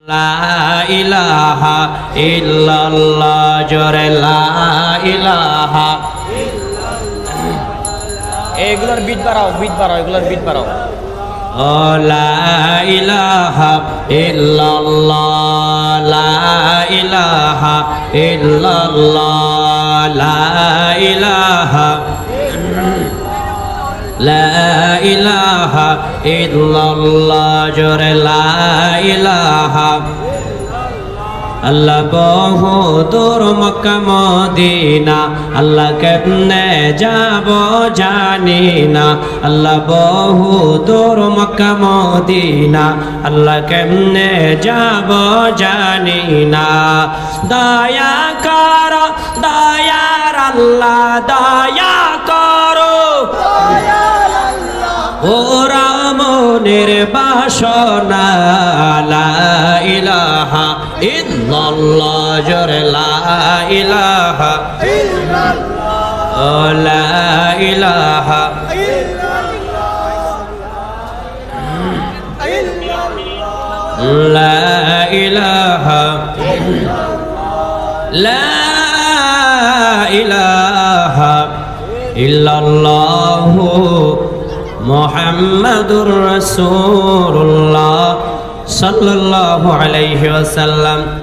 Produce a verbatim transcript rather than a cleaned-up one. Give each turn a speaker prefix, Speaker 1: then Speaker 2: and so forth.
Speaker 1: লা ইলাহা ইল্লাল্লাহ জোরে লা ইলাহা
Speaker 2: এগুলোর বিট বাড়াও বিট বাড়াও এগুলোর বিট বাড়াও
Speaker 1: ও লা ইলাহা ইল্লাল্লাহ লা ইলাহা ইল্লাল্লাহ লা ইলাহা লা ইলাহা ইল্লাল্লাহ জোরে লা ইলাহা আল্লাহ বহু দূর মক্কা মদিনা আল্লাহ কেমনে যাব জানি না আল্লাহ বহু দূর মক্কা মদিনা আল্লাহ কেমনে যাব জানি না দয়া করো দয়ার আল্লাহ দয়া করো ওরা মনের বাসনা লা ইলাহা ইল্লাল্লাহ জোরে লা ইলাহা ইল্লাল্লাহ লা ইলাহা লা ইলাহা লা ইলাহা ইল্লাল্লাহ মুহাম্মাদুর রাসূলুল্লাহ সাল্লাল্লাহু আলাইহি ওয়াসাল্লাম।